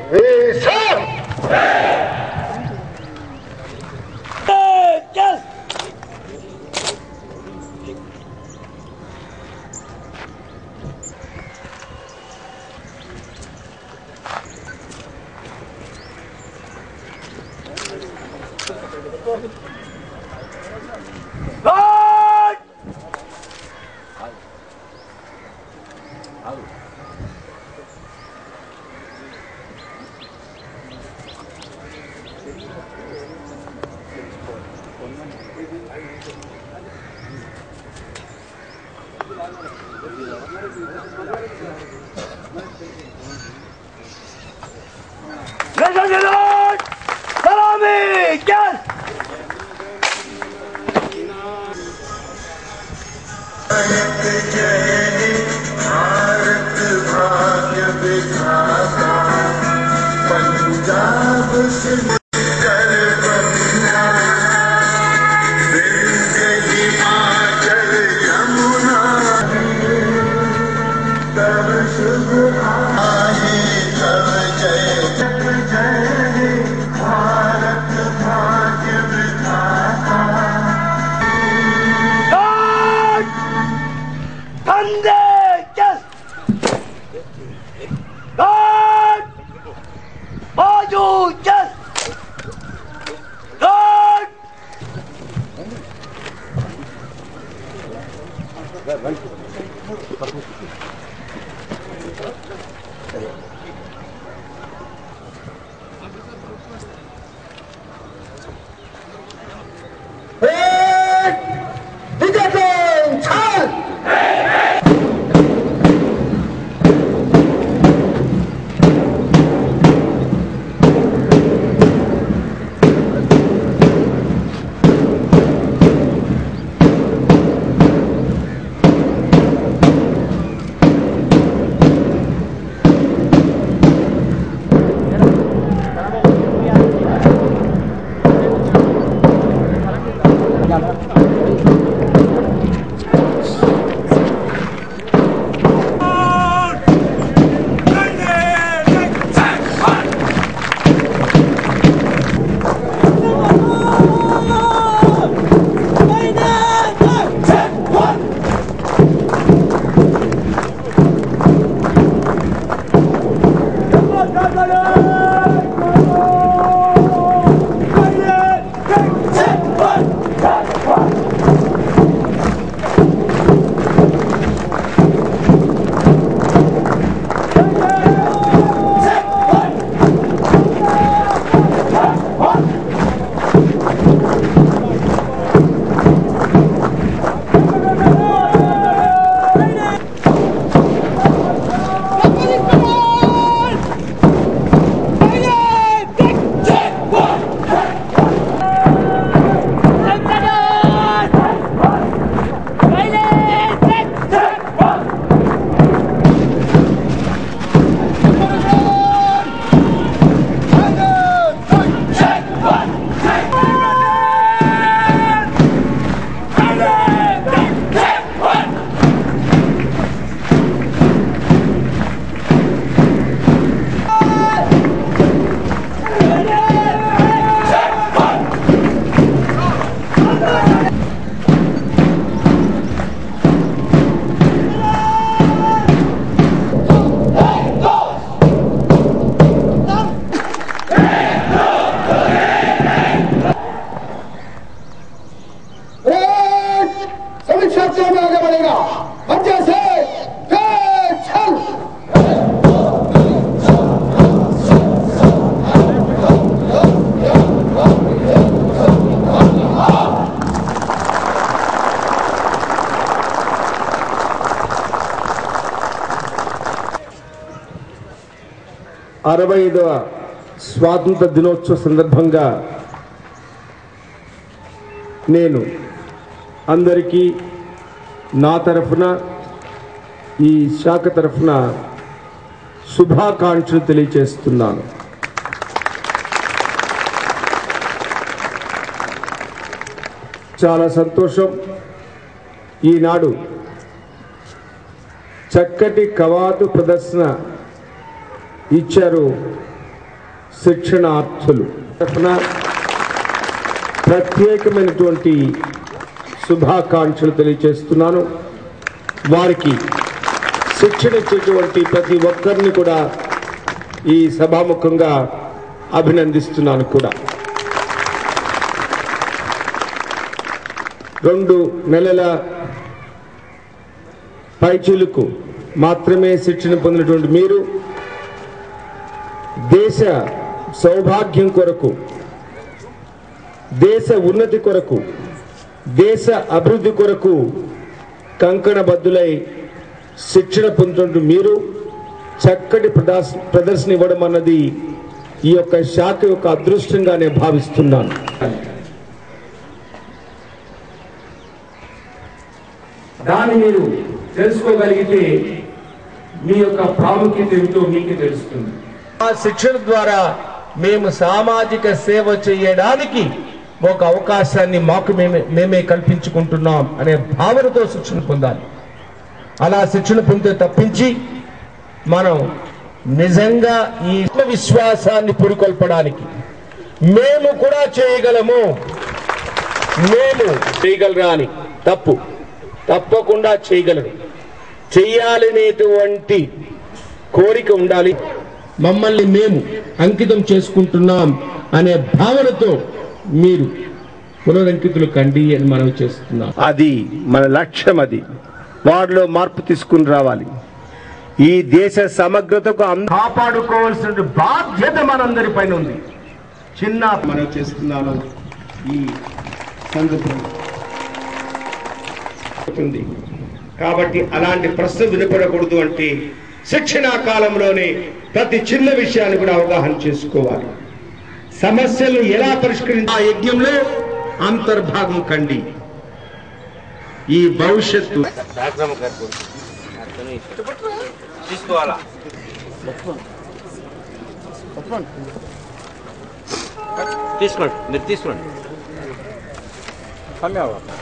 65వ స్వాతంత్ర దినోత్సవ సందర్భంగా నేను అందరికీ నా తరఫున ఈ శాఖ తరఫున శుభాకాంక్షలు తెలియజేస్తున్నాను. చాలా సంతోషం. ఈనాడు చక్కటి కవాతు ప్రదర్శన ఇచ్చారు శిక్షణార్థులు తరఫున ప్రత్యేకమైనటువంటి శుభాకాంక్షలు తెలియజేస్తున్నాను. వారికి శిక్షణ ఇచ్చేటువంటి ప్రతి ఒక్కరిని కూడా ఈ సభాముఖంగా అభినందిస్తున్నాను కూడా. 2 నెలల పైచిలుకు మాత్రమే శిక్షణ పొందినటువంటి మీరు దేశ సౌభాగ్యం కొరకు, దేశ ఉన్నతి కొరకు, దేశ అభివృద్ధి కొరకు కంకణబద్దులై శిక్షణ పొందుతున్న మీరు చక్కటి ప్రదర్శన ఇవ్వడం అన్నది ఈ యొక్క శాఖ యొక్క అదృష్టంగా నేను భావిస్తున్నాను. దాన్ని మీరు తెలుసుకోగలిగితే మీ యొక్క ప్రాముఖ్యత ఏమిటో మీకు తెలుస్తుంది. ఆ శిక్షణ ద్వారా మేము సామాజిక సేవ చేయడానికి ఒక అవకాశాన్ని మాకు మేమే కల్పించుకుంటున్నాం అనే భావనతో శిక్షణ పొందాలి. అలా శిక్షణ పొందితే తప్పించి మనం నిజంగా ఈ విశ్వాసాన్ని పురికొల్పడానికి మేము కూడా చేయగలము, మేము చేయగలరా అని తప్పకుండా చేయగలరు, చెయ్యాలనేటువంటి కోరిక ఉండాలి. మమ్మల్ని మేము అంకితం చేసుకుంటున్నాం అనే భావనతో మీరు పునరంకితులు కండి అని మనం చేస్తున్నాం. అది మన లక్ష్యం. అది వారిలో మార్పు తీసుకుని రావాలి. ఈ దేశ సమగ్రతకు కాపాడుకోవాల్సిన బాధ్యత మనందరి పైన ఉంది. చిన్న మనం చేస్తున్నాను ఈ సందర్భంలో కాబట్టి అలాంటి ప్రశ్న వినపడకూడదు అంటే శిక్షణా కాలంలోనే ప్రతి చిన్న విషయాన్ని కూడా అవగాహన చేసుకోవాలి. సమస్యలు ఎలా పరిష్కరించాలి ఆ యజ్ఞంలో అంతర్భాగం కండి. ఈ భవిష్యత్తు తీసుకోండి.